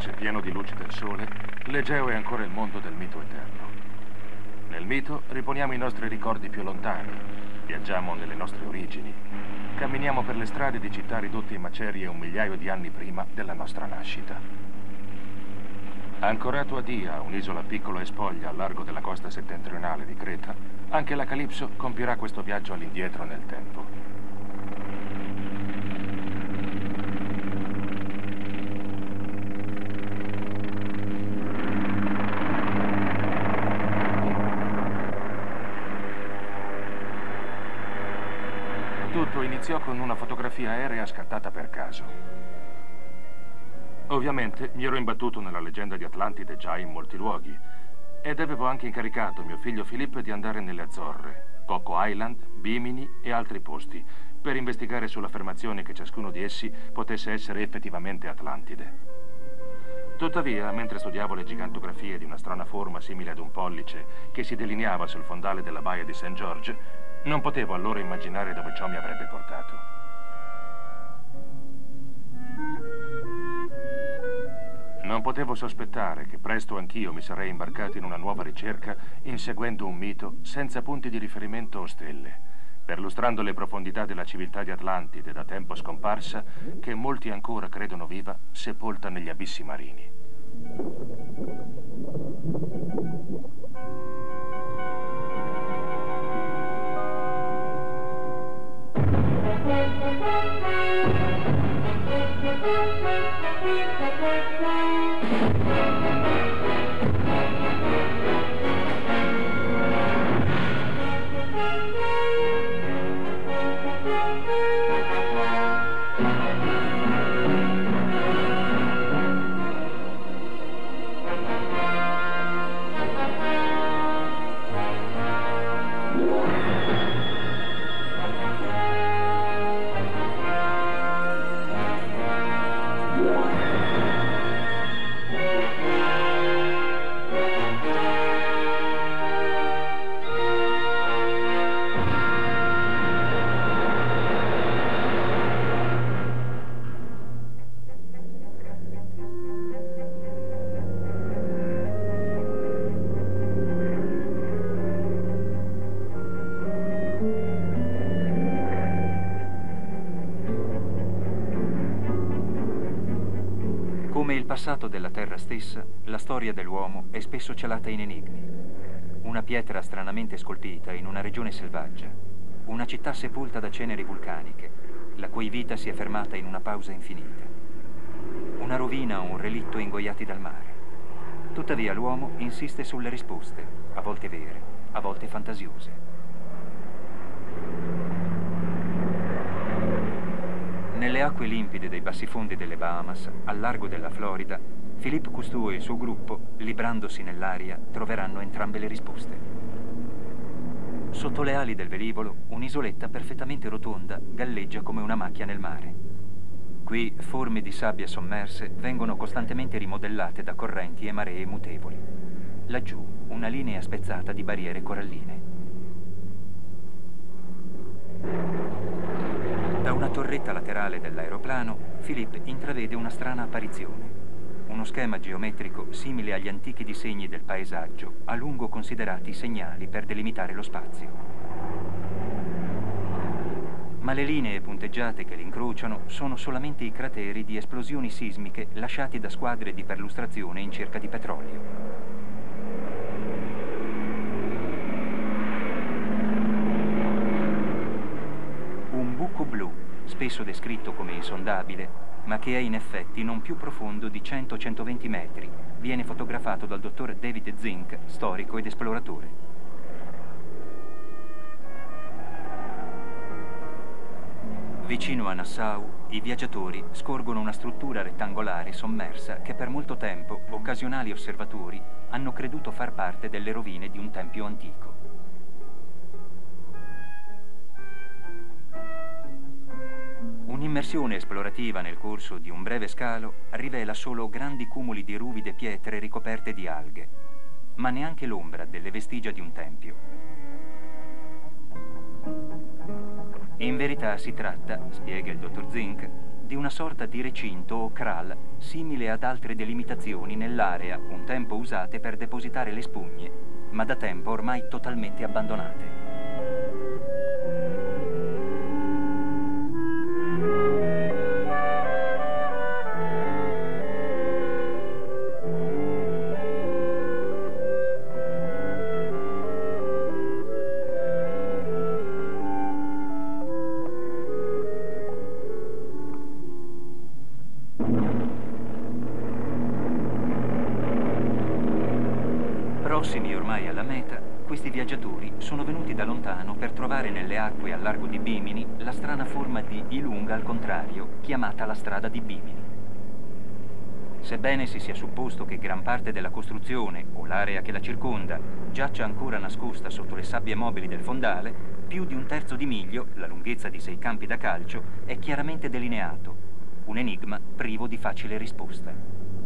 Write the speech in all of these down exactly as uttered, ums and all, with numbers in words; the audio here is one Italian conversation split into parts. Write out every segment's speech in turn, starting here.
invece pieno di luce del sole, l'Egeo è ancora il mondo del mito eterno. Nel mito riponiamo i nostri ricordi più lontani, viaggiamo nelle nostre origini, camminiamo per le strade di città ridotte in macerie un migliaio di anni prima della nostra nascita. Ancorato a Dia, un'isola piccola e spoglia al largo della costa settentrionale di Creta, anche la Calipso compierà questo viaggio all'indietro nel tempo. Tutto iniziò con una fotografia aerea scattata per caso. Ovviamente mi ero imbattuto nella leggenda di Atlantide già in molti luoghi ed avevo anche incaricato mio figlio Filippo di andare nelle Azzorre, Coco Island, Bimini e altri posti per investigare sull'affermazione che ciascuno di essi potesse essere effettivamente Atlantide. Tuttavia, mentre studiavo le gigantografie di una strana forma simile ad un pollice che si delineava sul fondale della baia di Saint George, non potevo allora immaginare dove ciò mi avrebbe portato. Non potevo sospettare che presto anch'io mi sarei imbarcato in una nuova ricerca inseguendo un mito senza punti di riferimento o stelle, perlustrando le profondità della civiltà di Atlantide da tempo scomparsa che molti ancora credono viva, sepolta negli abissi marini. Come il passato della Terra stessa, la storia dell'uomo è spesso celata in enigmi. Una pietra stranamente scolpita in una regione selvaggia, una città sepolta da ceneri vulcaniche, la cui vita si è fermata in una pausa infinita. Una rovina o un relitto ingoiati dal mare. Tuttavia l'uomo insiste sulle risposte, a volte vere, a volte fantasiose. Nelle acque limpide dei bassifondi delle Bahamas, al largo della Florida, Philippe Cousteau e il suo gruppo, librandosi nell'aria, troveranno entrambe le risposte. Sotto le ali del velivolo, un'isoletta perfettamente rotonda galleggia come una macchia nel mare. Qui forme di sabbia sommerse vengono costantemente rimodellate da correnti e maree mutevoli. Laggiù, una linea spezzata di barriere coralline. Da una torretta laterale dell'aeroplano, Philippe intravede una strana apparizione. Uno schema geometrico simile agli antichi disegni del paesaggio, a lungo considerati segnali per delimitare lo spazio. Ma le linee punteggiate che li incrociano sono solamente i crateri di esplosioni sismiche lasciati da squadre di perlustrazione in cerca di petrolio. Blu, spesso descritto come insondabile, ma che è in effetti non più profondo di cento centoventi metri, viene fotografato dal dottor David Zink, storico ed esploratore. Vicino a Nassau, i viaggiatori scorgono una struttura rettangolare sommersa che per molto tempo occasionali osservatori hanno creduto far parte delle rovine di un tempio antico. Un'immersione esplorativa nel corso di un breve scalo rivela solo grandi cumuli di ruvide pietre ricoperte di alghe, ma neanche l'ombra delle vestigia di un tempio. In verità si tratta, spiega il dottor Zink, di una sorta di recinto o kraal simile ad altre delimitazioni nell'area un tempo usate per depositare le spugne, ma da tempo ormai totalmente abbandonate. Prossimi ormai alla meta, questi viaggiatori sono venuti da lontano per trovare nelle acque al largo di Bimini la strana forma di Ilunga al contrario, chiamata la strada di Bimini. Sebbene si sia supposto che gran parte della costruzione o l'area che la circonda giaccia ancora nascosta sotto le sabbie mobili del fondale, più di un terzo di miglio, la lunghezza di sei campi da calcio, è chiaramente delineato, un enigma privo di facile risposta.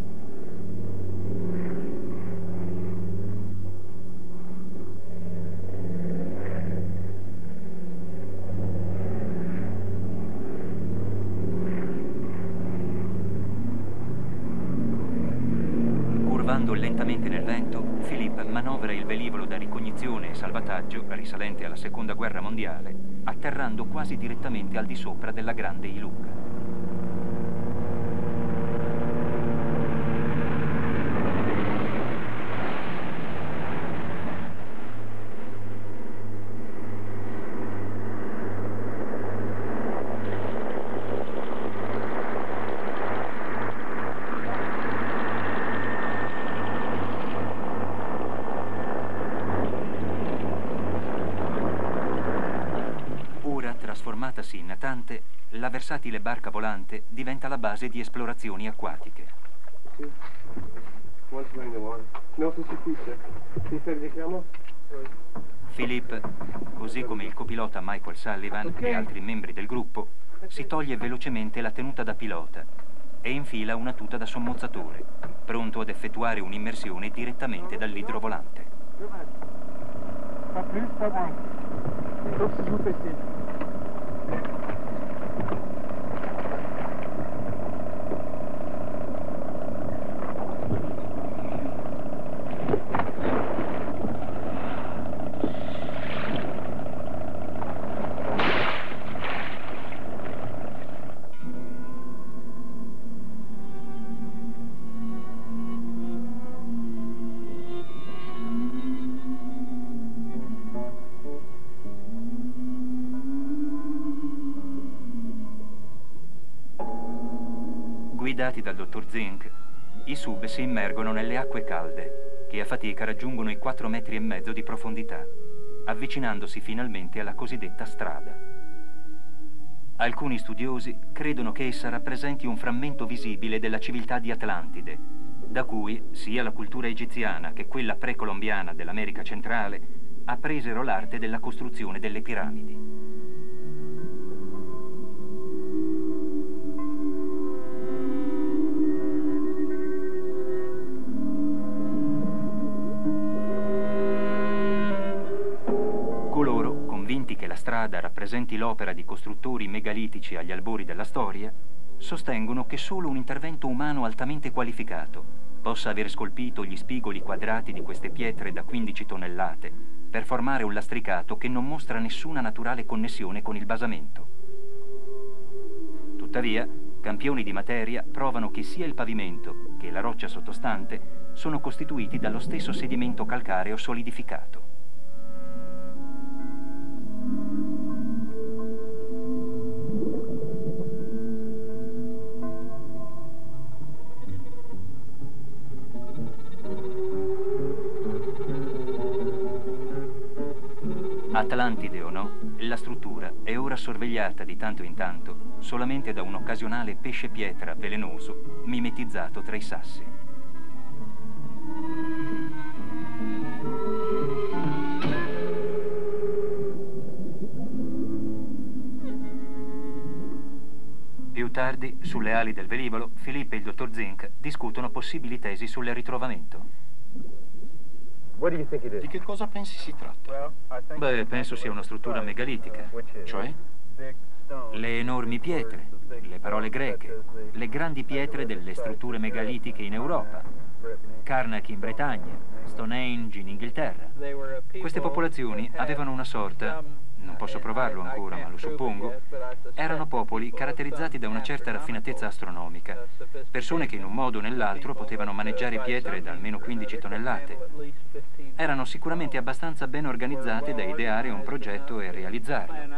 Curvando lentamente nel vento, Philippe manovra il velivolo da ricognizione e salvataggio risalente alla Seconda Guerra Mondiale, atterrando quasi direttamente al di sopra della grande Ilunga. Trasformatasi in natante, la versatile barca volante diventa la base di esplorazioni acquatiche. Philippe, così come il copilota Michael Sullivan e altri membri del gruppo, si toglie velocemente la tenuta da pilota e infila una tuta da sommozzatore, pronto ad effettuare un'immersione direttamente dall'idrovolante. Guidati dal dottor Zink, i sub si immergono nelle acque calde, che a fatica raggiungono i quattro metri e mezzo di profondità, avvicinandosi finalmente alla cosiddetta strada. Alcuni studiosi credono che essa rappresenti un frammento visibile della civiltà di Atlantide, da cui sia la cultura egiziana che quella precolombiana dell'America centrale appresero l'arte della costruzione delle piramidi. Che la strada rappresenti l'opera di costruttori megalitici agli albori della storia, sostengono che solo un intervento umano altamente qualificato possa aver scolpito gli spigoli quadrati di queste pietre da quindici tonnellate per formare un lastricato che non mostra nessuna naturale connessione con il basamento. Tuttavia, campioni di materia provano che sia il pavimento che la roccia sottostante sono costituiti dallo stesso sedimento calcareo solidificato. Atlantide o no, la struttura è ora sorvegliata di tanto in tanto solamente da un occasionale pesce pietra velenoso mimetizzato tra i sassi. Più tardi, sulle ali del velivolo, Philippe e il dottor Zink discutono possibili tesi sul ritrovamento. Di che cosa pensi si tratta? Beh, penso sia una struttura megalitica. Cioè? le enormi pietre, le parole greche, le grandi pietre delle strutture megalitiche in Europa, Karnak in Bretagna, Stonehenge in Inghilterra. Queste popolazioni avevano una sorta, non posso provarlo ancora ma lo suppongo, erano popoli caratterizzati da una certa raffinatezza astronomica, persone che in un modo o nell'altro potevano maneggiare pietre da almeno quindici tonnellate. Erano sicuramente abbastanza ben organizzate da ideare un progetto e realizzarlo.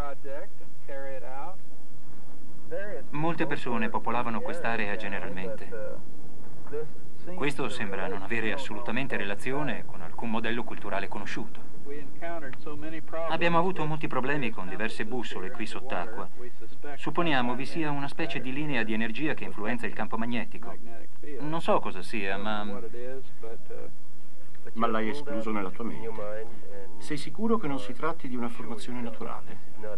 Molte persone popolavano quest'area generalmente. Questo sembra non avere assolutamente relazione con alcun modello culturale conosciuto. Abbiamo avuto molti problemi con diverse bussole qui sott'acqua. Supponiamo vi sia una specie di linea di energia che influenza il campo magnetico. Non so cosa sia, ma... Ma l'hai escluso nella tua mente. Sei sicuro che non si tratti di una formazione naturale?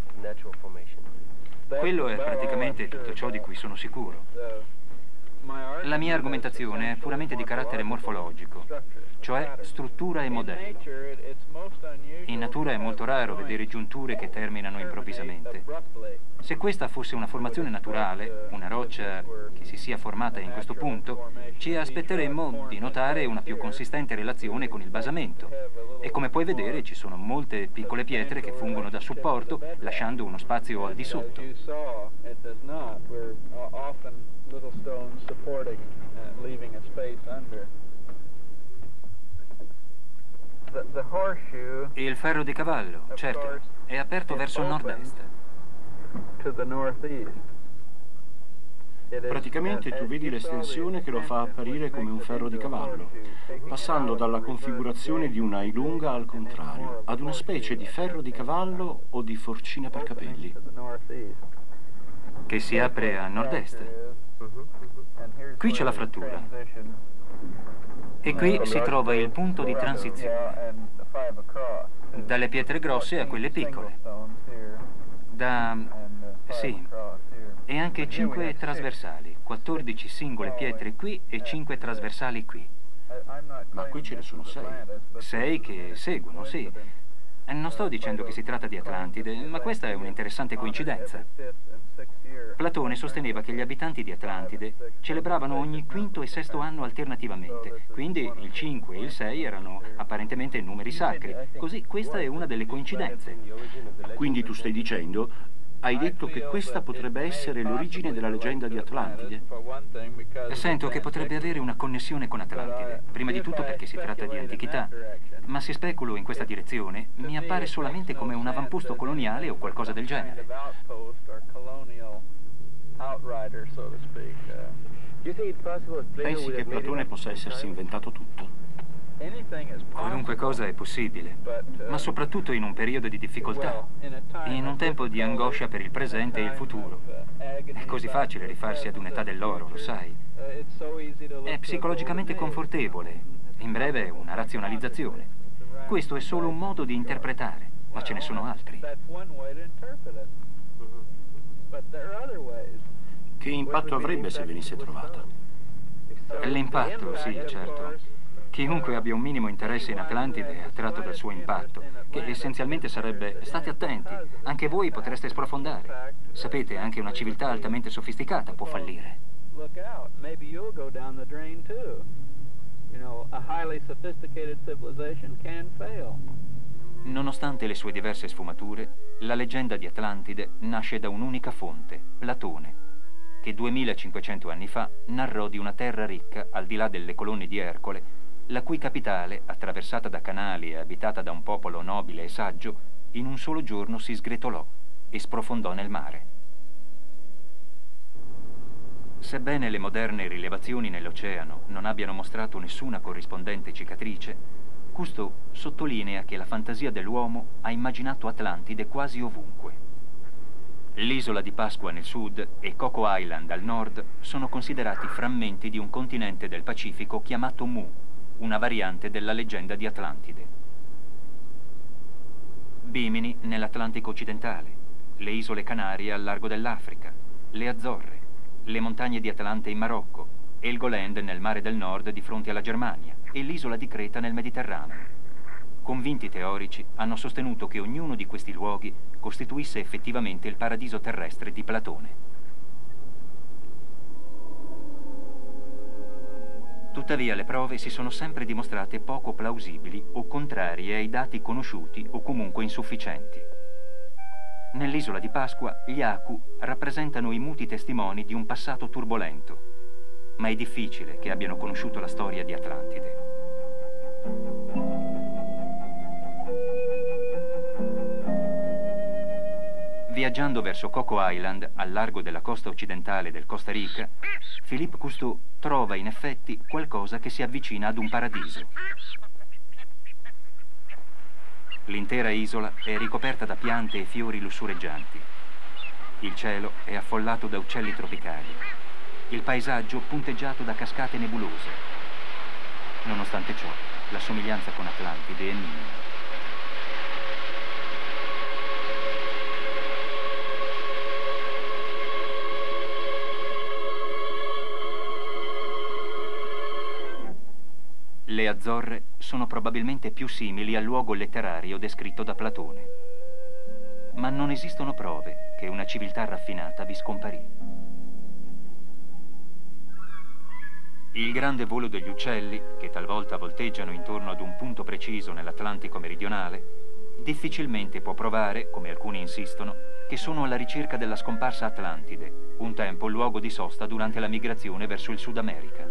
Quello è praticamente tutto ciò di cui sono sicuro. La mia argomentazione è puramente di carattere morfologico, cioè struttura e modello. In natura è molto raro vedere giunture che terminano improvvisamente. Se questa fosse una formazione naturale, una roccia che si sia formata in questo punto, ci aspetteremmo di notare una più consistente relazione con il basamento. E come puoi vedere ci sono molte piccole pietre che fungono da supporto, lasciando uno spazio al di sotto. Little stones supporting, uh, leaving a space under. The, the horseshoe, Il ferro di cavallo, certo, è aperto verso nord-est. To the northeast. Praticamente tu vedi l'estensione che lo fa apparire come un ferro di cavallo, passando dalla configurazione di una ilunga al contrario, ad una specie di ferro di cavallo o di forcina per capelli. Che si apre a nord-est. Qui c'è la frattura. E qui si trova il punto di transizione. Dalle pietre grosse a quelle piccole. Da... sì. E anche cinque trasversali. quattordici singole pietre qui e cinque trasversali qui. Ma qui ce ne sono sei. Sei che seguono, sì. Non sto dicendo che si tratta di Atlantide, ma questa è un'interessante coincidenza. Platone sosteneva che gli abitanti di Atlantide celebravano ogni quinto e sesto anno alternativamente, quindi il cinque e il sei erano apparentemente numeri sacri. Così questa è una delle coincidenze. Quindi tu stai dicendo, hai detto che questa potrebbe essere l'origine della leggenda di Atlantide? Sento che potrebbe avere una connessione con Atlantide, prima di tutto perché si tratta di antichità, ma se speculo in questa direzione mi appare solamente come un avamposto coloniale o qualcosa del genere. Pensi che Platone possa essersi inventato tutto? Qualunque cosa è possibile, ma soprattutto in un periodo di difficoltà, in un tempo di angoscia per il presente e il futuro. È così facile rifarsi ad un'età dell'oro, lo sai. È psicologicamente confortevole, in breve è una razionalizzazione. Questo è solo un modo di interpretare, ma ce ne sono altri. Che impatto avrebbe se venisse trovata? L'impatto, sì, certo. Chiunque abbia un minimo interesse in Atlantide è attratto dal suo impatto, che essenzialmente sarebbe «state attenti, anche voi potreste sprofondare». Sapete, anche una civiltà altamente sofisticata può fallire. Nonostante le sue diverse sfumature, la leggenda di Atlantide nasce da un'unica fonte, Platone, che duemilacinquecento anni fa narrò di una terra ricca al di là delle colonne di Ercole, la cui capitale, attraversata da canali e abitata da un popolo nobile e saggio, in un solo giorno si sgretolò e sprofondò nel mare. Sebbene le moderne rilevazioni nell'oceano non abbiano mostrato nessuna corrispondente cicatrice, Cousteau sottolinea che la fantasia dell'uomo ha immaginato Atlantide quasi ovunque. L'isola di Pasqua nel sud e Coco Island al nord sono considerati frammenti di un continente del Pacifico chiamato Mu, una variante della leggenda di Atlantide. Bimini nell'Atlantico occidentale, le isole Canarie al largo dell'Africa, le Azzorre, le montagne di Atlante in Marocco, Helgoland nel mare del nord di fronte alla Germania e l'isola di Creta nel Mediterraneo. convinti teorici hanno sostenuto che ognuno di questi luoghi costituisse effettivamente il paradiso terrestre di Platone. Tuttavia le prove si sono sempre dimostrate poco plausibili o contrarie ai dati conosciuti o comunque insufficienti. Nell'isola di Pasqua gli Aku rappresentano i muti testimoni di un passato turbolento, ma è difficile che abbiano conosciuto la storia di Atlantide. Viaggiando verso Coco Island, al largo della costa occidentale del Costa Rica, Philippe Cousteau trova in effetti qualcosa che si avvicina ad un paradiso. L'intera isola è ricoperta da piante e fiori lussureggianti. Il cielo è affollato da uccelli tropicali. Il paesaggio punteggiato da cascate nebulose. Nonostante ciò, la somiglianza con Atlantide è minima. Le Azzorre sono probabilmente più simili al luogo letterario descritto da Platone. Ma non esistono prove che una civiltà raffinata vi scomparì. Il grande volo degli uccelli, che talvolta volteggiano intorno ad un punto preciso nell'Atlantico meridionale, difficilmente può provare, come alcuni insistono, che sono alla ricerca della scomparsa Atlantide, un tempo luogo di sosta durante la migrazione verso il Sud America.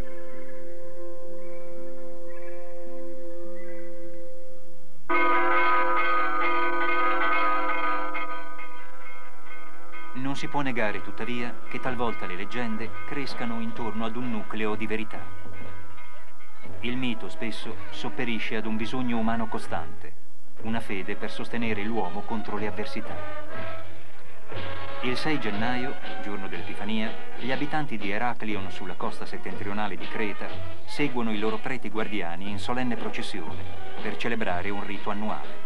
Non si può negare, tuttavia, che talvolta le leggende crescano intorno ad un nucleo di verità. Il mito spesso sopperisce ad un bisogno umano costante, una fede per sostenere l'uomo contro le avversità. Il sei gennaio, giorno dell'Epifania, gli abitanti di Eraclion sulla costa settentrionale di Creta seguono i loro preti guardiani in solenne processione per celebrare un rito annuale.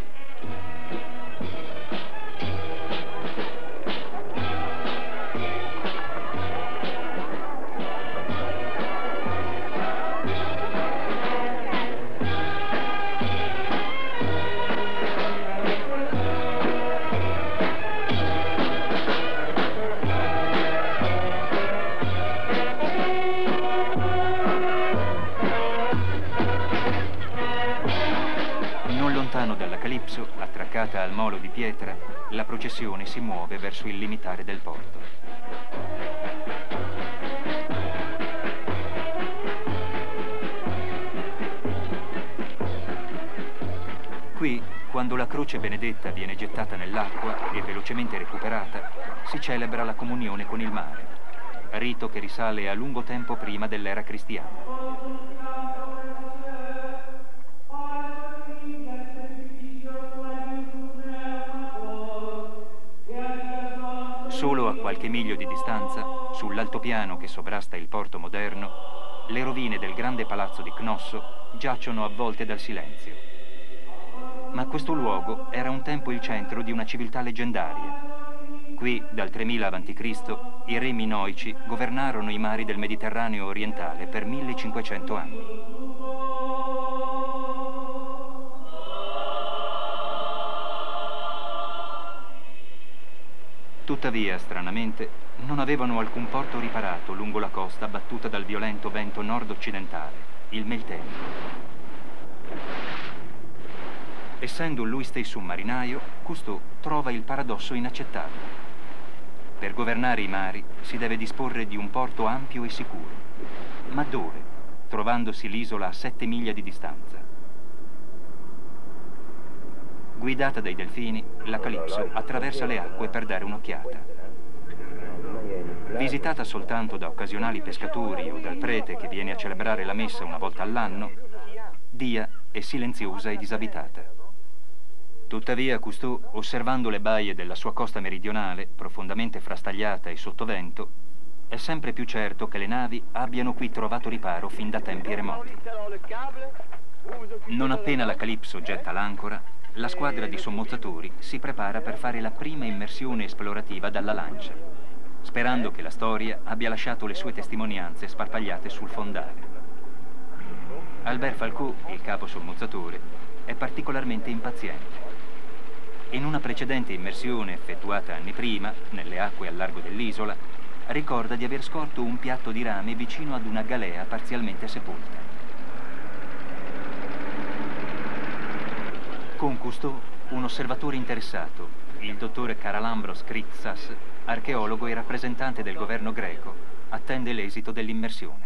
Attraccata al molo di pietra, la processione si muove verso il limitare del porto. Qui, quando la croce benedetta viene gettata nell'acqua e velocemente recuperata, si celebra la comunione con il mare, rito che risale a lungo tempo prima dell'era cristiana. Solo a qualche miglio di distanza, sull'altopiano che sovrasta il porto moderno, le rovine del grande palazzo di Cnosso giacciono avvolte dal silenzio. Ma questo luogo era un tempo il centro di una civiltà leggendaria. Qui, dal tremila avanti Cristo, i re minoici governarono i mari del Mediterraneo orientale per millecinquecento anni. Tuttavia, stranamente, non avevano alcun porto riparato lungo la costa battuta dal violento vento nord-occidentale, il Meltempo. Essendo lui stesso un marinaio, Cousteau trova il paradosso inaccettabile. Per governare i mari si deve disporre di un porto ampio e sicuro. Ma dove, trovandosi l'isola a sette miglia di distanza? Guidata dai delfini, la Calypso attraversa le acque per dare un'occhiata. Visitata soltanto da occasionali pescatori o dal prete che viene a celebrare la messa una volta all'anno, Dia è silenziosa e disabitata. Tuttavia Cousteau, osservando le baie della sua costa meridionale, profondamente frastagliata e sotto vento, è sempre più certo che le navi abbiano qui trovato riparo fin da tempi remoti. Non appena la Calypso getta l'ancora, la squadra di sommozzatori si prepara per fare la prima immersione esplorativa dalla lancia, sperando che la storia abbia lasciato le sue testimonianze sparpagliate sul fondale. Albert Falco, il capo sommozzatore, è particolarmente impaziente. In una precedente immersione effettuata anni prima, nelle acque al largo dell'isola, ricorda di aver scorto un piatto di rame vicino ad una galea parzialmente sepolta. Con Cousteau, un osservatore interessato, il dottor Karalambros Kritsas, archeologo e rappresentante del governo greco, attende l'esito dell'immersione.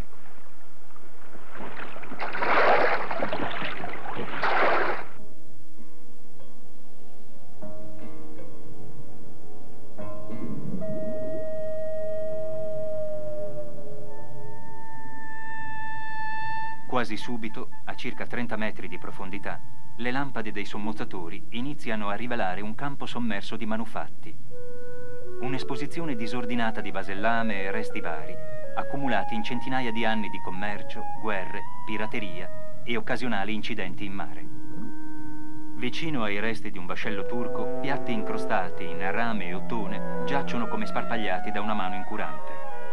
Quasi subito, a circa trenta metri di profondità, le lampade dei sommozzatori iniziano a rivelare un campo sommerso di manufatti. Un'esposizione disordinata di vasellame e resti vari, accumulati in centinaia di anni di commercio, guerre, pirateria e occasionali incidenti in mare. Vicino ai resti di un vascello turco, piatti incrostati in rame e ottone giacciono come sparpagliati da una mano incurante.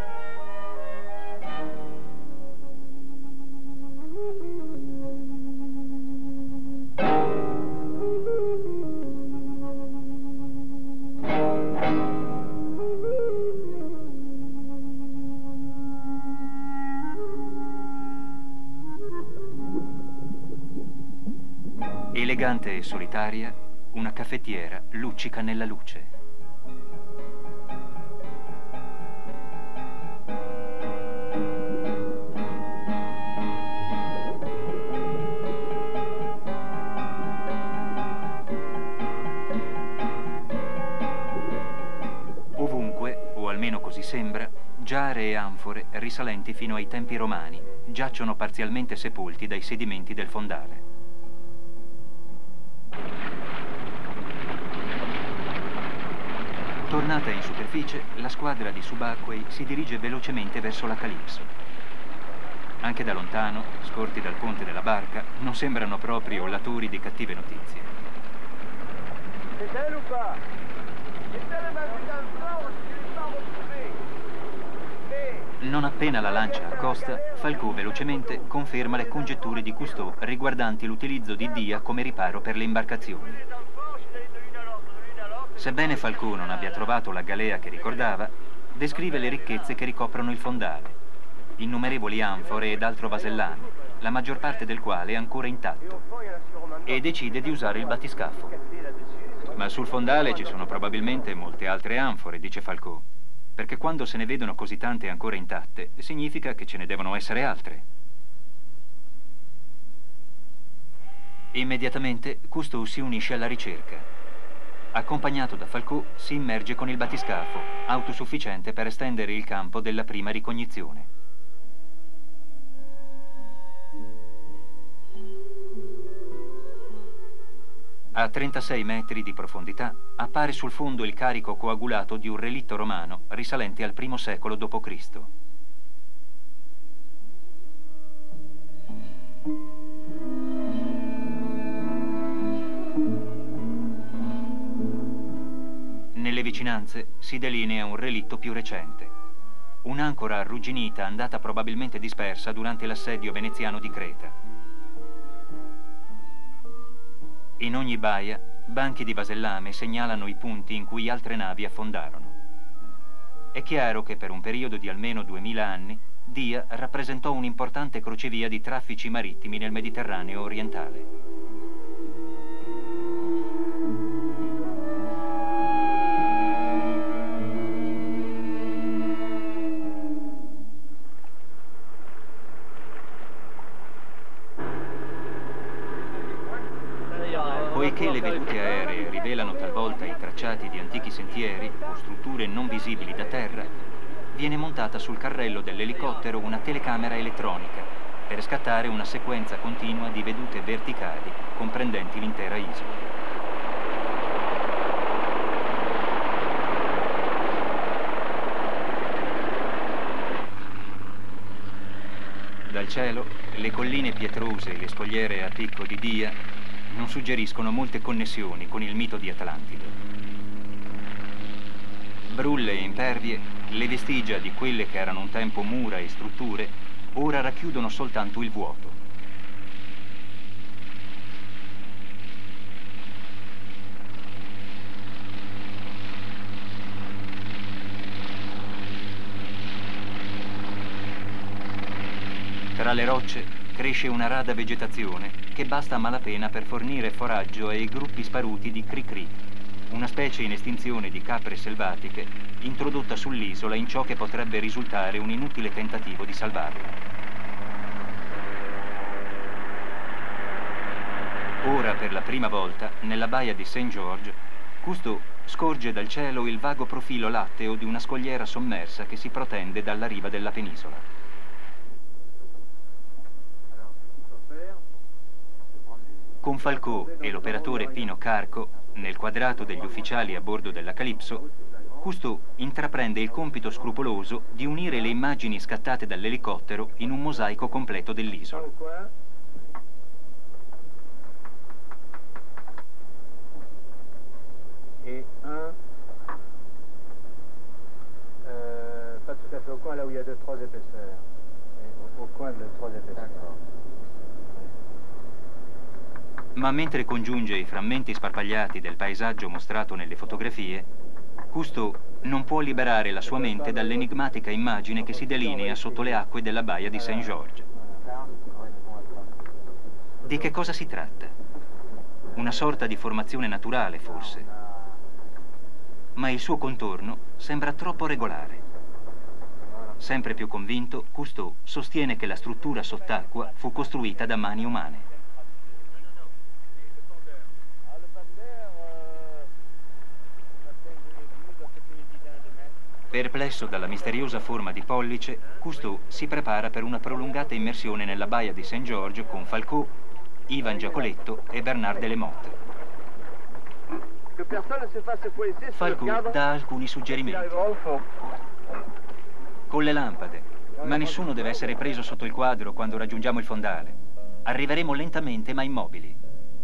Elegante e solitaria, una caffettiera luccica nella luce. Ovunque, o almeno così sembra, giare e anfore risalenti fino ai tempi romani giacciono parzialmente sepolti dai sedimenti del fondale. Tornata in superficie, la squadra di subacquei si dirige velocemente verso la Calypso. Anche da lontano, scorti dal ponte della barca, non sembrano proprio latori di cattive notizie. Non appena la lancia accosta, Falco velocemente conferma le congetture di Cousteau riguardanti l'utilizzo di Dia come riparo per le imbarcazioni. Sebbene Falco non abbia trovato la galea che ricordava, descrive le ricchezze che ricoprono il fondale. Innumerevoli anfore ed altro vasellame, la maggior parte del quale è ancora intatto, e decide di usare il battiscafo. Ma sul fondale ci sono probabilmente molte altre anfore, dice Falco, perché quando se ne vedono così tante ancora intatte, significa che ce ne devono essere altre. Immediatamente Cousteau si unisce alla ricerca. Accompagnato da Falco, si immerge con il battiscafo, autosufficiente per estendere il campo della prima ricognizione. A trentasei metri di profondità appare sul fondo il carico coagulato di un relitto romano risalente al primo secolo dopo Cristo. Nelle vicinanze si delinea un relitto più recente. Un'ancora arrugginita andata probabilmente dispersa durante l'assedio veneziano di Creta. In ogni baia, banchi di vasellame segnalano i punti in cui altre navi affondarono. È chiaro che per un periodo di almeno duemila anni, Dia rappresentò un'importante crocevia di traffici marittimi nel Mediterraneo orientale. Poiché le vedute aeree rivelano talvolta i tracciati di antichi sentieri o strutture non visibili da terra, viene montata sul carrello dell'elicottero una telecamera elettronica per scattare una sequenza continua di vedute verticali comprendenti l'intera isola. Dal cielo, le colline pietrose e le scogliere a picco di Dia non suggeriscono molte connessioni con il mito di Atlantide. Brulle e impervie, le vestigia di quelle che erano un tempo mura e strutture, ora racchiudono soltanto il vuoto. Tra le rocce cresce una rada vegetazione che basta a malapena per fornire foraggio ai gruppi sparuti di cri-cri, una specie in estinzione di capre selvatiche introdotta sull'isola in ciò che potrebbe risultare un inutile tentativo di salvarla. Ora, per la prima volta, nella baia di Saint George, Cousteau scorge dal cielo il vago profilo latteo di una scogliera sommersa che si protende dalla riva della penisola. Con Falcò e l'operatore Pino Carco, nel quadrato degli ufficiali a bordo della Calypso, Cousteau intraprende il compito scrupoloso di unire le immagini scattate dall'elicottero in un mosaico completo dell'isola. Et un, euh, pas tout à fait au coin, là où il y a deux, trois épaisseurs. Et au, au coin de trois épaisseurs. Ma mentre congiunge i frammenti sparpagliati del paesaggio mostrato nelle fotografie, Cousteau non può liberare la sua mente dall'enigmatica immagine che si delinea sotto le acque della baia di Saint George. Di che cosa si tratta? Una sorta di formazione naturale, forse. Ma il suo contorno sembra troppo regolare. Sempre più convinto, Cousteau sostiene che la struttura sott'acqua fu costruita da mani umane. Perplesso dalla misteriosa forma di pollice, Cousteau si prepara per una prolungata immersione nella baia di Saint George con Falcò, Ivan Giacoletto e Bernard Delemotte. Falcò dà alcuni suggerimenti. Con le lampade, ma nessuno deve essere preso sotto il quadro quando raggiungiamo il fondale. Arriveremo lentamente ma immobili.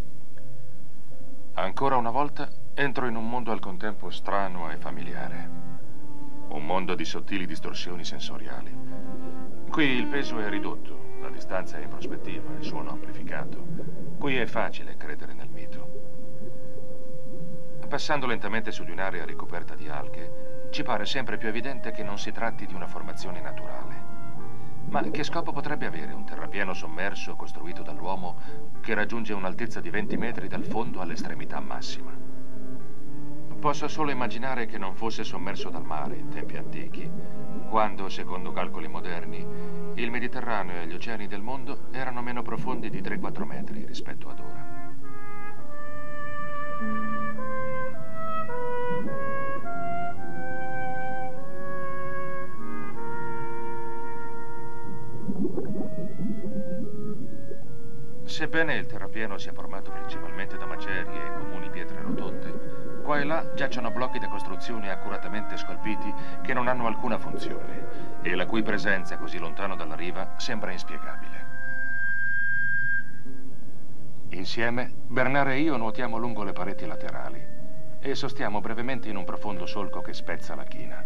Ancora una volta entro in un mondo al contempo strano e familiare. Un mondo di sottili distorsioni sensoriali. Qui il peso è ridotto, la distanza è in prospettiva, il suono amplificato. Qui è facile credere nel mito. Passando lentamente su di un'area ricoperta di alghe, ci pare sempre più evidente che non si tratti di una formazione naturale. Ma che scopo potrebbe avere un terrapieno sommerso costruito dall'uomo che raggiunge un'altezza di venti metri dal fondo all'estremità massima? Posso solo immaginare che non fosse sommerso dal mare in tempi antichi, quando, secondo calcoli moderni, il Mediterraneo e gli oceani del mondo erano meno profondi di tre quattro metri rispetto ad ora. Sebbene il terrapieno sia formato principalmente da macerie e comuni pietre rotonde, qua e là giacciono blocchi da costruzione accuratamente scolpiti che non hanno alcuna funzione e la cui presenza così lontano dalla riva sembra inspiegabile. Insieme, Bernard e io nuotiamo lungo le pareti laterali e sostiamo brevemente in un profondo solco che spezza la china.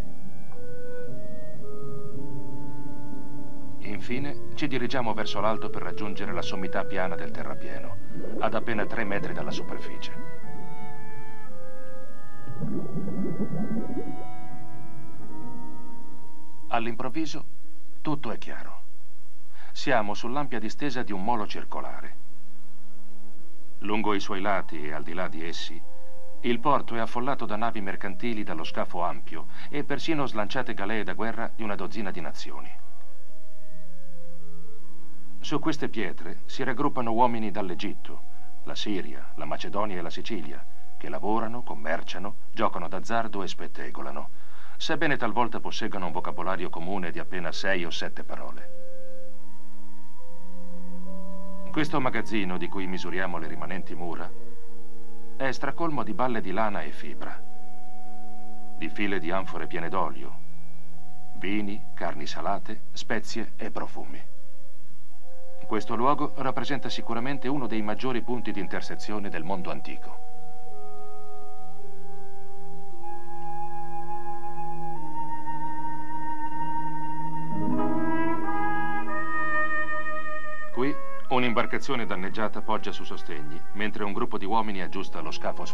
Infine, ci dirigiamo verso l'alto per raggiungere la sommità piana del terrapieno, ad appena tre metri dalla superficie. All'improvviso, tutto è chiaro. Siamo sull'ampia distesa di un molo circolare. Lungo i suoi lati e al di là di essi, il porto è affollato da navi mercantili dallo scafo ampio e persino slanciate galee da guerra di una dozzina di nazioni. Su queste pietre si raggruppano uomini dall'Egitto, la Siria, la Macedonia e la Sicilia, che lavorano, commerciano, giocano d'azzardo e spettegolano, sebbene talvolta posseggano un vocabolario comune di appena sei o sette parole. Questo magazzino, di cui misuriamo le rimanenti mura, è stracolmo di balle di lana e fibra, di file di anfore piene d'olio, vini, carni salate, spezie e profumi. Questo luogo rappresenta sicuramente uno dei maggiori punti di intersezione del mondo antico. Qui un'imbarcazione danneggiata poggia su sostegni, mentre un gruppo di uomini aggiusta lo scafo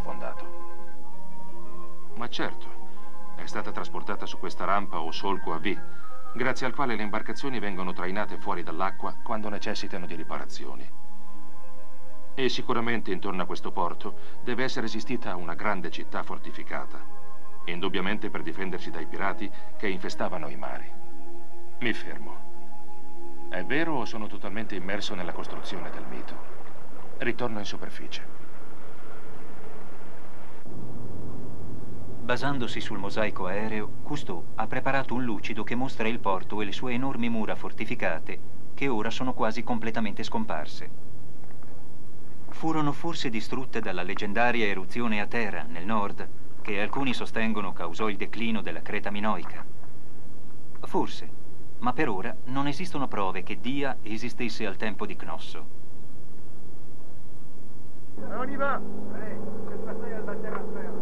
sfondato. Ma certo, è stata trasportata su questa rampa o solco a V, grazie al quale le imbarcazioni vengono trainate fuori dall'acqua quando necessitano di riparazioni. E sicuramente intorno a questo porto deve essere esistita una grande città fortificata, indubbiamente per difendersi dai pirati che infestavano i mari. Mi fermo. È vero o sono totalmente immerso nella costruzione del mito? Ritorno in superficie. Basandosi sul mosaico aereo, Cousteau ha preparato un lucido che mostra il porto e le sue enormi mura fortificate, che ora sono quasi completamente scomparse. Furono forse distrutte dalla leggendaria eruzione a Terra, nel nord, che alcuni sostengono causò il declino della creta minoica. Forse, ma per ora non esistono prove che Dia esistesse al tempo di Cnosso. On y va. Allez, cette fois-ci, il y a le baptême à faire.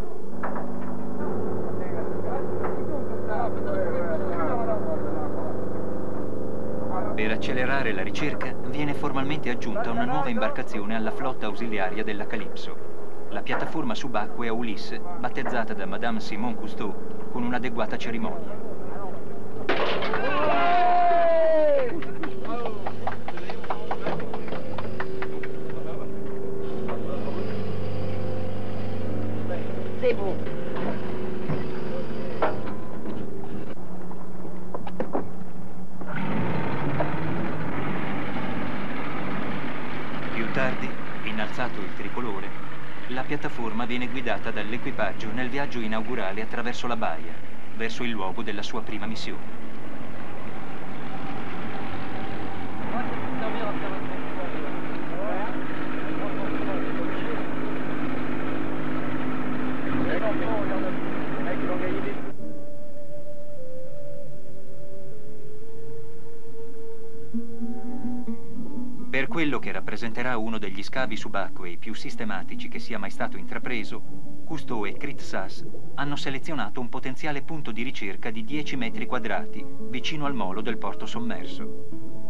Per accelerare la ricerca viene formalmente aggiunta una nuova imbarcazione alla flotta ausiliaria della Calypso, la piattaforma subacquea Ulisse, battezzata da Madame Simone Cousteau con un'adeguata cerimonia. C'est bon. Più tardi, innalzato il tricolore, la piattaforma viene guidata dall'equipaggio nel viaggio inaugurale attraverso la baia, verso il luogo della sua prima missione. Per quello che rappresenterà uno degli scavi subacquei più sistematici che sia mai stato intrapreso, Cousteau e Krit-Sas hanno selezionato un potenziale punto di ricerca di dieci metri quadrati vicino al molo del porto sommerso.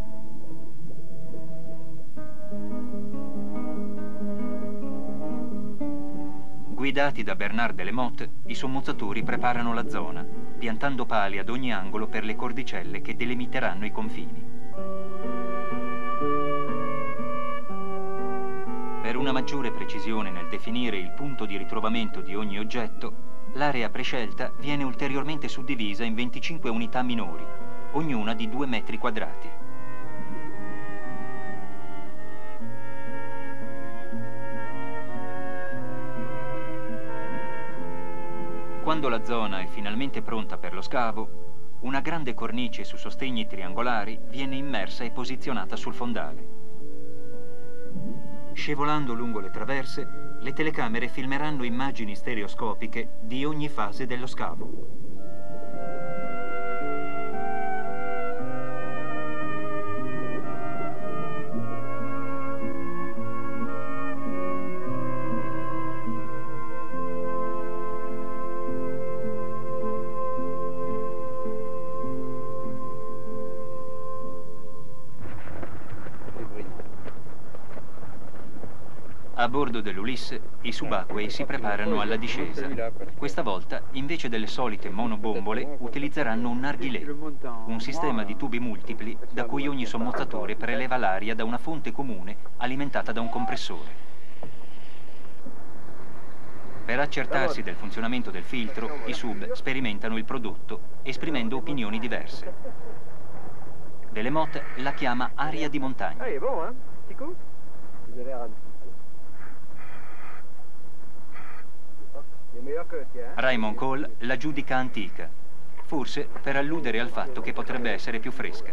Guidati da Bernard Delemotte, i sommozzatori preparano la zona, piantando pali ad ogni angolo per le cordicelle che delimiteranno i confini. Per una maggiore precisione nel definire il punto di ritrovamento di ogni oggetto, l'area prescelta viene ulteriormente suddivisa in venticinque unità minori, ognuna di due metri quadrati. Quando la zona è finalmente pronta per lo scavo, una grande cornice su sostegni triangolari viene immersa e posizionata sul fondale. Scevolando lungo le traverse, le telecamere filmeranno immagini stereoscopiche di ogni fase dello scavo. A bordo dell'Ulisse, i subacquei si preparano alla discesa. Questa volta, invece delle solite monobombole, utilizzeranno un narghilè, un sistema di tubi multipli da cui ogni sommozzatore preleva l'aria da una fonte comune alimentata da un compressore. Per accertarsi del funzionamento del filtro, i sub sperimentano il prodotto, esprimendo opinioni diverse. Delemotte la chiama aria di montagna. Raymond Cole la giudica antica, forse per alludere al fatto che potrebbe essere più fresca.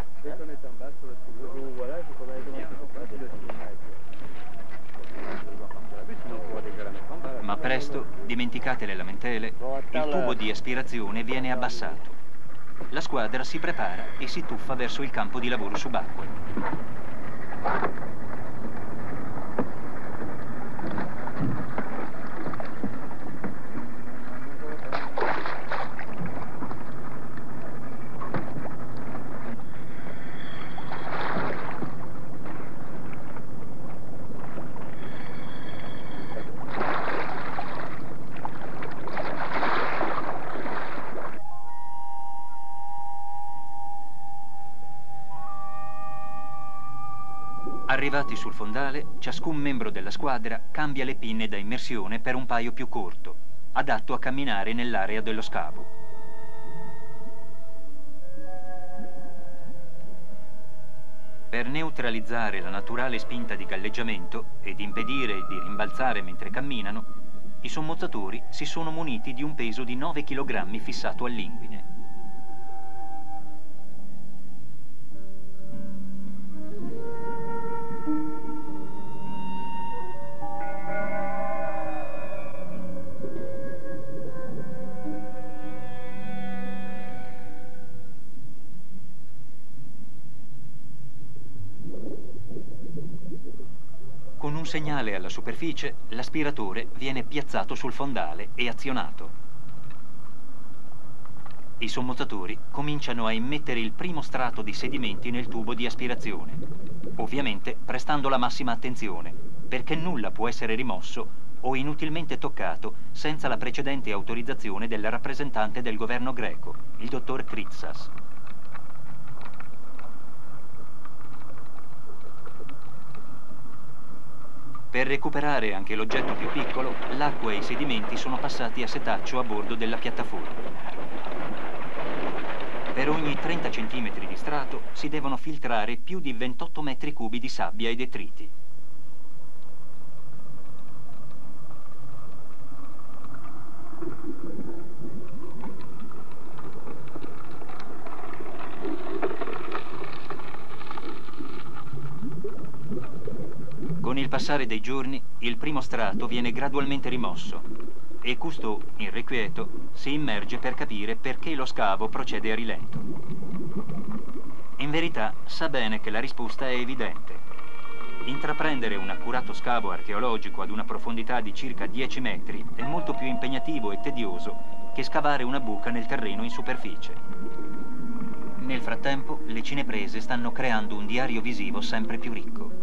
Ma presto, dimenticate le lamentele, il tubo di aspirazione viene abbassato. La squadra si prepara e si tuffa verso il campo di lavoro subacqueo. Arrivati sul fondale, ciascun membro della squadra cambia le pinne da immersione per un paio più corto, adatto a camminare nell'area dello scavo. Per neutralizzare la naturale spinta di galleggiamento ed impedire di rimbalzare mentre camminano, i sommozzatori si sono muniti di un peso di nove chilogrammi fissato all'inguine. Con un segnale alla superficie, l'aspiratore viene piazzato sul fondale e azionato. I sommozzatori cominciano a immettere il primo strato di sedimenti nel tubo di aspirazione, ovviamente prestando la massima attenzione, perché nulla può essere rimosso o inutilmente toccato senza la precedente autorizzazione del rappresentante del governo greco, il dottor Kritsas. Per recuperare anche l'oggetto più piccolo, l'acqua e i sedimenti sono passati a setaccio a bordo della piattaforma. Per ogni trenta centimetri di strato si devono filtrare più di ventotto metri cubi di sabbia e detriti. Con il passare dei giorni, il primo strato viene gradualmente rimosso e Cousteau, irrequieto, si immerge per capire perché lo scavo procede a rilento. In verità, sa bene che la risposta è evidente. Intraprendere un accurato scavo archeologico ad una profondità di circa dieci metri è molto più impegnativo e tedioso che scavare una buca nel terreno in superficie. Nel frattempo, le cineprese stanno creando un diario visivo sempre più ricco.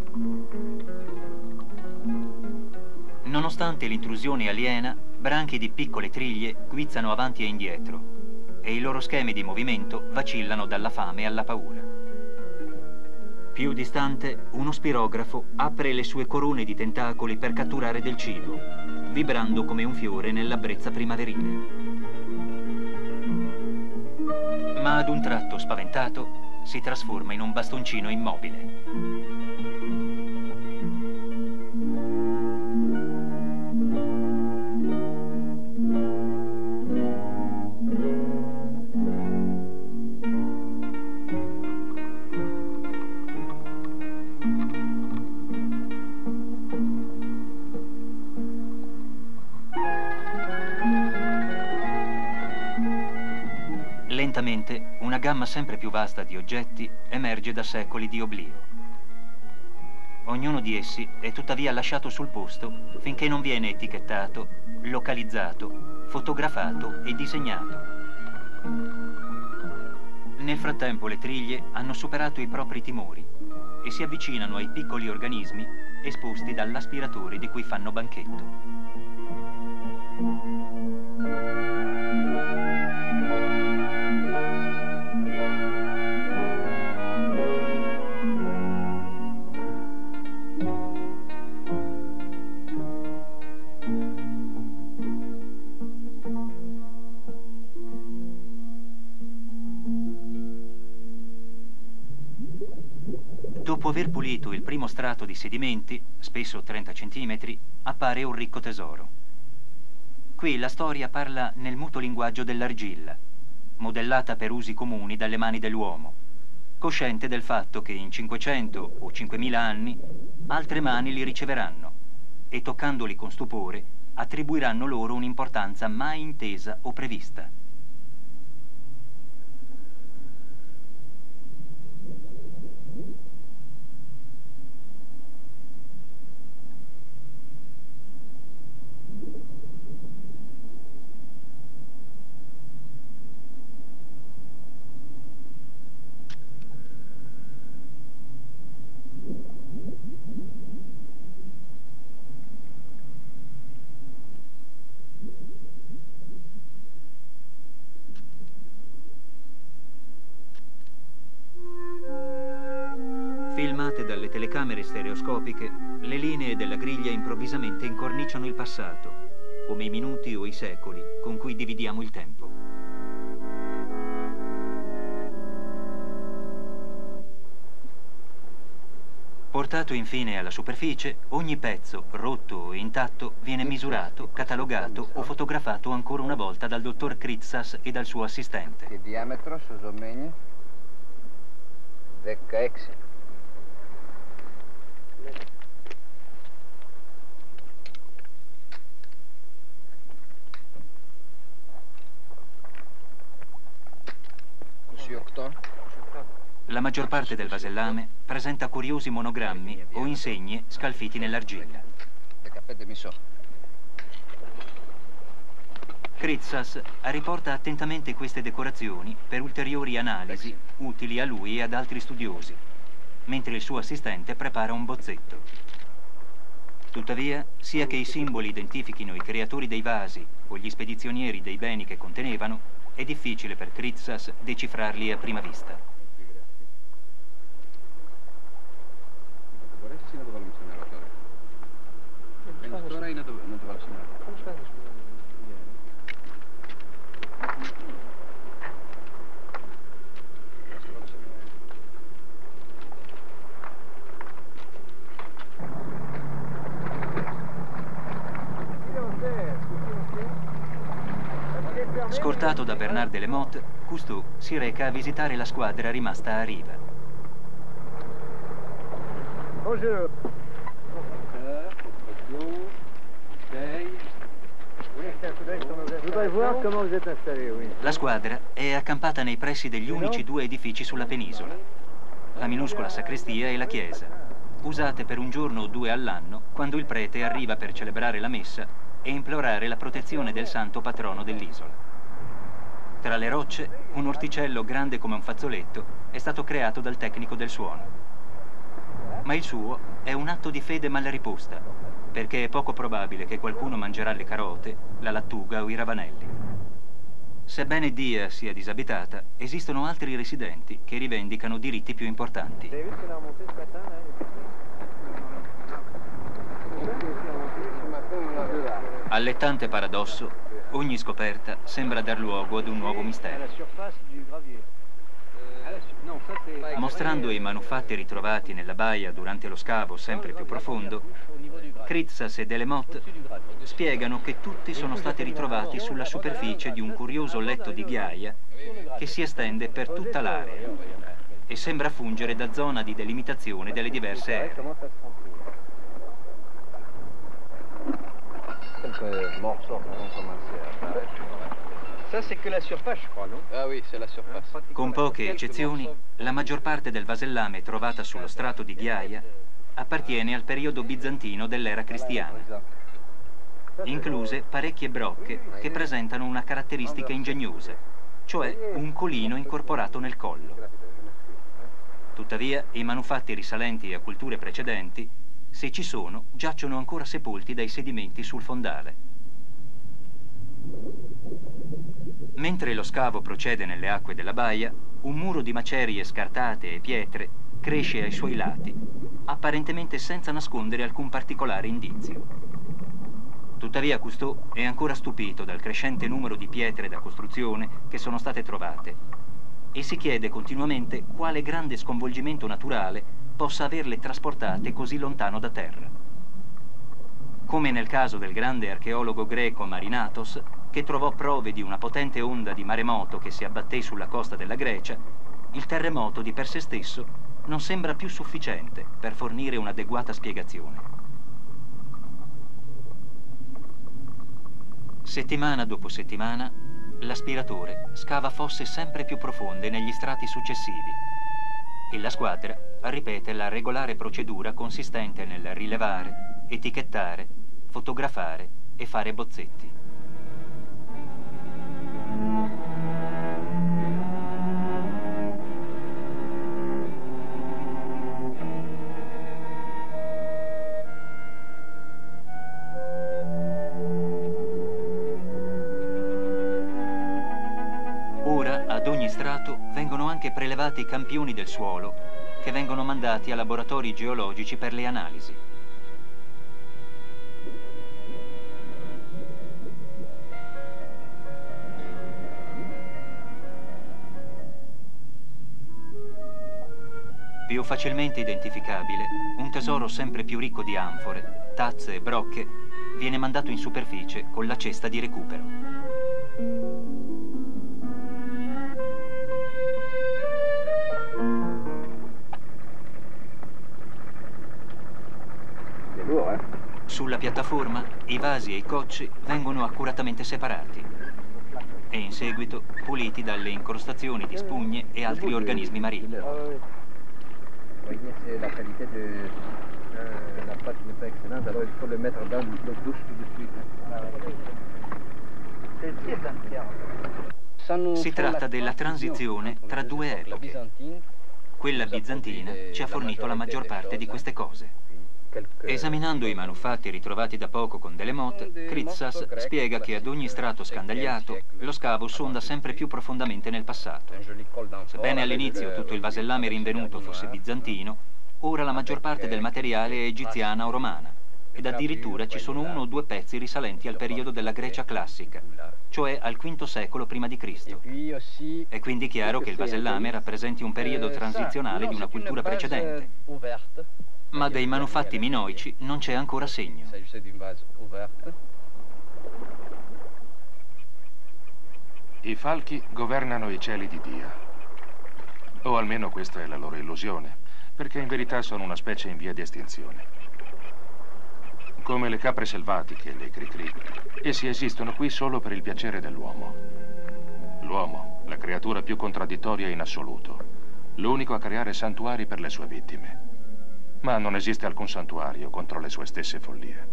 Nonostante l'intrusione aliena, branchi di piccole triglie guizzano avanti e indietro e i loro schemi di movimento vacillano dalla fame alla paura. Più distante, uno spirografo apre le sue corone di tentacoli per catturare del cibo, vibrando come un fiore nella brezza primaverile. Ma ad un tratto spaventato si trasforma in un bastoncino immobile. Lentamente, una gamma sempre più vasta di oggetti emerge da secoli di oblio. Ognuno di essi è tuttavia lasciato sul posto finché non viene etichettato, localizzato, fotografato e disegnato. Nel frattempo le triglie hanno superato i propri timori e si avvicinano ai piccoli organismi esposti dall'aspiratore di cui fanno banchetto. Dopo aver pulito il primo strato di sedimenti, spesso trenta centimetri, appare un ricco tesoro. Qui la storia parla nel muto linguaggio dell'argilla, modellata per usi comuni dalle mani dell'uomo, cosciente del fatto che in cinquecento o cinquemila anni altre mani li riceveranno e, toccandoli con stupore, attribuiranno loro un'importanza mai intesa o prevista. telecamere stereoscopiche, le linee della griglia improvvisamente incorniciano il passato, come i minuti o i secoli con cui dividiamo il tempo. Portato infine alla superficie, ogni pezzo, rotto o intatto, viene misurato, catalogato o fotografato ancora una volta dal dottor Kritsas e dal suo assistente. Il diametro su zomenje? deka x. La maggior parte del vasellame presenta curiosi monogrammi o insegne scalfiti nell'argilla. Kritsas riporta attentamente queste decorazioni per ulteriori analisi utili a lui e ad altri studiosi, mentre il suo assistente prepara un bozzetto. Tuttavia, sia che i simboli identifichino i creatori dei vasi o gli spedizionieri dei beni che contenevano, è difficile per Kritsas decifrarli a prima vista. Scortato da Bernard Delemotte, Cousteau si reca a visitare la squadra rimasta a riva. Bonjour. La squadra è accampata nei pressi degli unici due edifici sulla penisola, la minuscola sacrestia e la chiesa, usate per un giorno o due all'anno quando il prete arriva per celebrare la messa e implorare la protezione del santo patrono dell'isola. Tra le rocce, un orticello grande come un fazzoletto è stato creato dal tecnico del suono. Ma il suo è un atto di fede mal riposta, perché è poco probabile che qualcuno mangerà le carote, la lattuga o i ravanelli. Sebbene Dia sia disabitata, esistono altri residenti che rivendicano diritti più importanti. Allettante paradosso, ogni scoperta sembra dar luogo ad un nuovo mistero. Mostrando i manufatti ritrovati nella baia durante lo scavo sempre più profondo, Kritsas e Delemotte spiegano che tutti sono stati ritrovati sulla superficie di un curioso letto di ghiaia che si estende per tutta l'area e sembra fungere da zona di delimitazione delle diverse aree. Con poche eccezioni, la maggior parte del vasellame trovata sullo strato di ghiaia appartiene al periodo bizantino dell'era cristiana, incluse parecchie brocche che presentano una caratteristica ingegnosa, cioè un colino incorporato nel collo. Tuttavia, i manufatti risalenti a culture precedenti, se ci sono, giacciono ancora sepolti dai sedimenti sul fondale. Mentre lo scavo procede nelle acque della baia, un muro di macerie scartate e pietre cresce ai suoi lati, apparentemente senza nascondere alcun particolare indizio. Tuttavia Cousteau è ancora stupito dal crescente numero di pietre da costruzione che sono state trovate e si chiede continuamente quale grande sconvolgimento naturale possa averle trasportate così lontano da terra. Come nel caso del grande archeologo greco Marinatos, che trovò prove di una potente onda di maremoto che si abbatté sulla costa della Grecia, il terremoto di per sé stesso non sembra più sufficiente per fornire un'adeguata spiegazione. Settimana dopo settimana, l'aspiratore scava fosse sempre più profonde negli strati successivi e la squadra ripete la regolare procedura consistente nel rilevare, etichettare, fotografare e fare bozzetti. Ora, ad ogni strato, vengono anche prelevati i campioni del suolo che vengono mandati a laboratori geologici per le analisi. Più facilmente identificabile, un tesoro sempre più ricco di anfore, tazze e brocche viene mandato in superficie con la cesta di recupero. Sulla piattaforma i vasi e i cocci vengono accuratamente separati e in seguito puliti dalle incrostazioni di spugne e altri organismi marini. Vous voyez, c'est la qualité de euh, la pâte n'est pas excellente, alors il faut le mettre dans l'eau douce tout de suite. Si tratta della transizione tra due epoche. Quella bizantina ci ha fornito la maggior parte di queste cose. Esaminando i manufatti ritrovati da poco con Delémotte, Chryssas spiega che ad ogni strato scandagliato lo scavo sonda sempre più profondamente nel passato. Sebbene all'inizio tutto il vasellame rinvenuto fosse bizantino, ora la maggior parte del materiale è egiziana o romana, ed addirittura ci sono uno o due pezzi risalenti al periodo della Grecia classica, cioè al quinto secolo prima di Cristo. È quindi chiaro che il vasellame rappresenti un periodo transizionale di una cultura precedente. Ma dei manufatti minoici non c'è ancora segno. I falchi governano i cieli di Dia. O almeno questa è la loro illusione, perché in verità sono una specie in via di estinzione. Come le capre selvatiche e le cri-cri, essi esistono qui solo per il piacere dell'uomo. L'uomo, la creatura più contraddittoria in assoluto, l'unico a creare santuari per le sue vittime. Ma non esiste alcun santuario contro le sue stesse follie.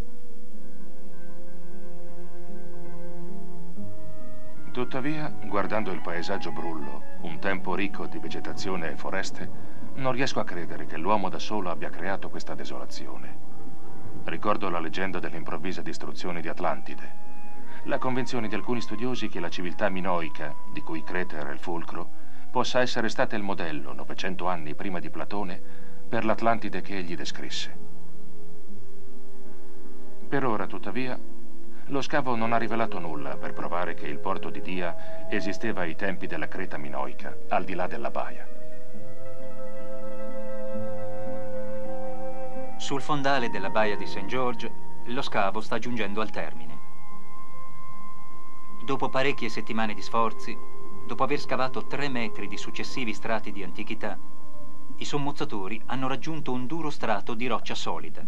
Tuttavia, guardando il paesaggio brullo, un tempo ricco di vegetazione e foreste, non riesco a credere che l'uomo da solo abbia creato questa desolazione. Ricordo la leggenda dell'improvvisa distruzione di Atlantide, la convinzione di alcuni studiosi che la civiltà minoica, di cui Creta era il fulcro, possa essere stata il modello, novecento anni prima di Platone, per l'Atlantide che egli descrisse. Per ora, tuttavia, lo scavo non ha rivelato nulla per provare che il porto di Dia esisteva ai tempi della Creta minoica, al di là della baia. Sul fondale della baia di Saint George, lo scavo sta giungendo al termine. Dopo parecchie settimane di sforzi, dopo aver scavato tre metri di successivi strati di antichità, i sommozzatori hanno raggiunto un duro strato di roccia solida.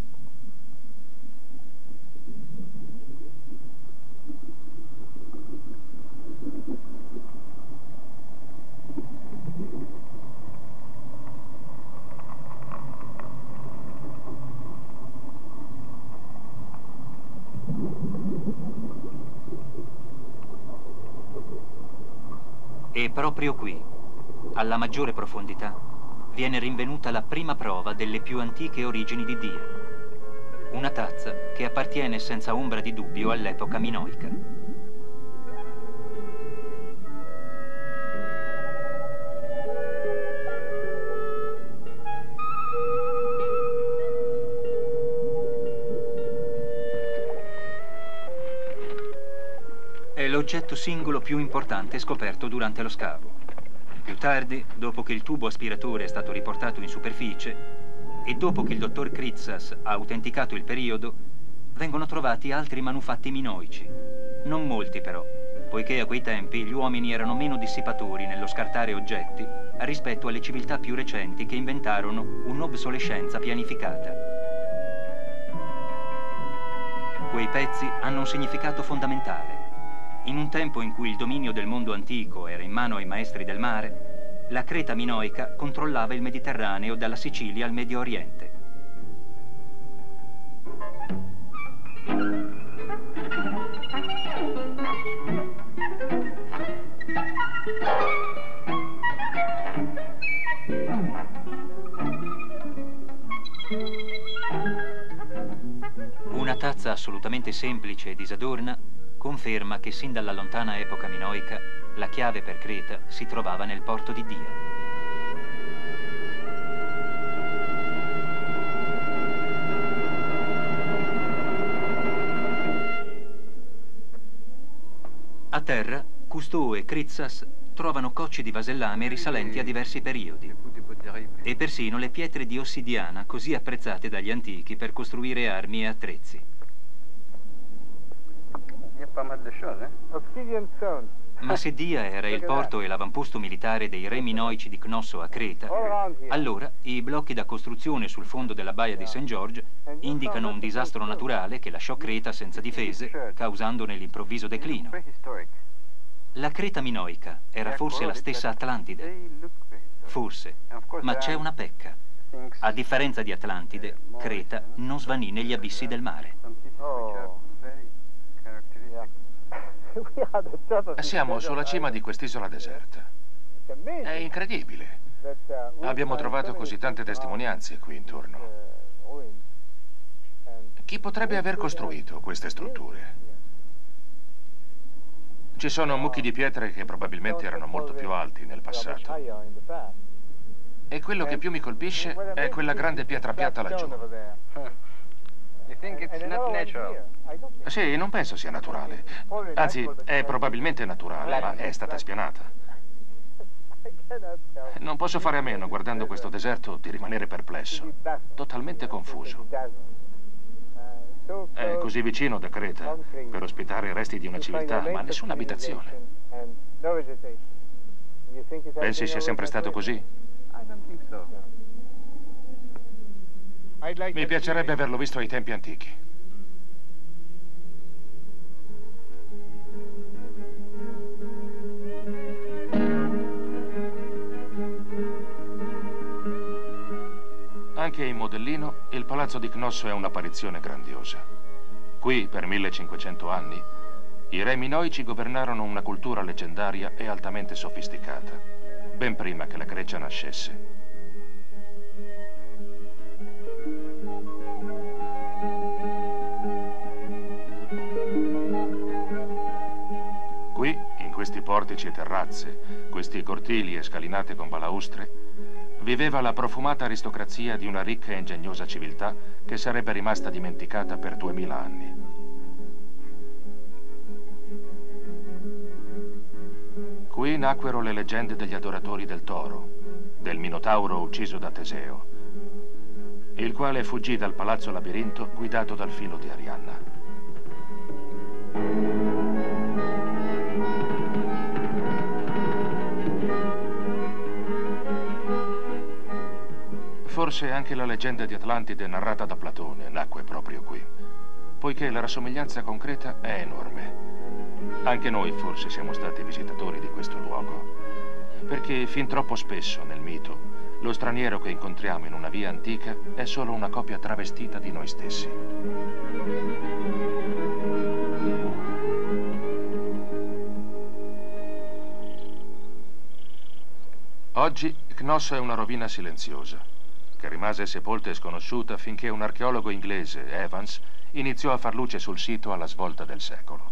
E proprio qui, alla maggiore profondità, viene rinvenuta la prima prova delle più antiche origini di Dia. Una tazza che appartiene senza ombra di dubbio all'epoca minoica. È l'oggetto singolo più importante scoperto durante lo scavo. Più tardi, dopo che il tubo aspiratore è stato riportato in superficie e dopo che il dottor Chryssas ha autenticato il periodo, vengono trovati altri manufatti minoici. Non molti però, poiché a quei tempi gli uomini erano meno dissipatori nello scartare oggetti rispetto alle civiltà più recenti che inventarono un'obsolescenza pianificata. Quei pezzi hanno un significato fondamentale. In un tempo in cui il dominio del mondo antico era in mano ai maestri del mare, la Creta minoica controllava il Mediterraneo dalla Sicilia al Medio Oriente. Una tazza assolutamente semplice e disadorna conferma che sin dalla lontana epoca minoica la chiave per Creta si trovava nel porto di Dia. terra, Cousteau e Chryssas trovano cocci di vasellame risalenti a diversi periodi e persino le pietre di ossidiana così apprezzate dagli antichi per costruire armi e attrezzi. Obsidian stone. Ma se Dia era il porto e l'avamposto militare dei re minoici di Cnosso a Creta, allora i blocchi da costruzione sul fondo della baia di Saint George indicano un disastro naturale che lasciò Creta senza difese, causandone l'improvviso declino. La Creta minoica era forse la stessa Atlantide? Forse, ma c'è una pecca. A differenza di Atlantide, Creta non svanì negli abissi del mare. Oh. Siamo sulla cima di quest'isola deserta. È incredibile. Abbiamo trovato così tante testimonianze qui intorno. Chi potrebbe aver costruito queste strutture? Ci sono mucchi di pietre che probabilmente erano molto più alti nel passato. E quello che più mi colpisce è quella grande pietra piatta laggiù. Sì, non penso sia naturale. Anzi, è probabilmente naturale, ma è stata spianata. Non posso fare a meno, guardando questo deserto, di rimanere perplesso, totalmente confuso. È così vicino da Creta per ospitare i resti di una civiltà, ma nessuna abitazione. Pensi sia sempre stato così? Mi piacerebbe averlo visto ai tempi antichi. Anche in modellino, il palazzo di Cnosso è un'apparizione grandiosa. Qui, per millecinquecento anni, i re minoici governarono una cultura leggendaria e altamente sofisticata, ben prima che la Grecia nascesse. Qui, in questi portici e terrazze, questi cortili e scalinate con balaustre, viveva la profumata aristocrazia di una ricca e ingegnosa civiltà che sarebbe rimasta dimenticata per duemila anni. Qui nacquero le leggende degli adoratori del toro, del Minotauro ucciso da Teseo, il quale fuggì dal palazzo labirinto guidato dal filo di Arianna. Forse anche la leggenda di Atlantide narrata da Platone nacque proprio qui, poiché la rassomiglianza con Creta è enorme. Anche noi forse siamo stati visitatori di questo luogo, perché fin troppo spesso nel mito lo straniero che incontriamo in una via antica è solo una copia travestita di noi stessi. Oggi Cnosso è una rovina silenziosa, che rimase sepolta e sconosciuta finché un archeologo inglese, Evans, iniziò a far luce sul sito alla svolta del secolo.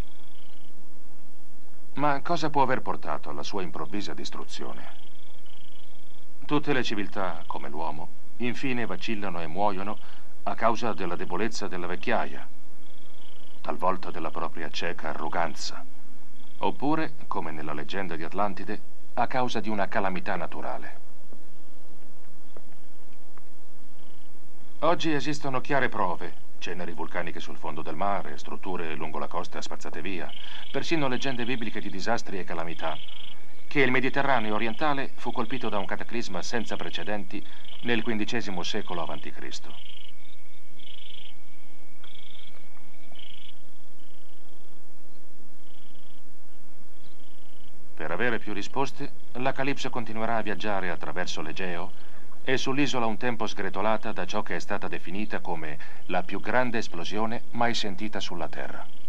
Ma cosa può aver portato alla sua improvvisa distruzione? Tutte le civiltà, come l'uomo, infine vacillano e muoiono a causa della debolezza della vecchiaia, talvolta della propria cieca arroganza, oppure, come nella leggenda di Atlantide, a causa di una calamità naturale. Oggi esistono chiare prove, ceneri vulcaniche sul fondo del mare, strutture lungo la costa spazzate via, persino leggende bibliche di disastri e calamità, che il Mediterraneo orientale fu colpito da un cataclisma senza precedenti nel quindicesimo secolo avanti Cristo. Per avere più risposte, la Calipso continuerà a viaggiare attraverso l'Egeo e sull'isola un tempo sgretolata da ciò che è stata definita come la più grande esplosione mai sentita sulla Terra.